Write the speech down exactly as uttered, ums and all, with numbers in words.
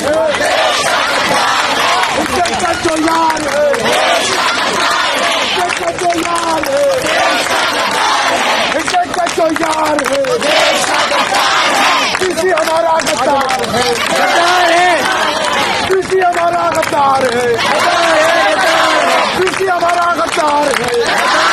इसका जो यार है, इसका जो यार है, इसका जो यार है, किसी हमारा गद्दार है, किसी हमारा गद्दार है, किसी हमारा गद्दार है।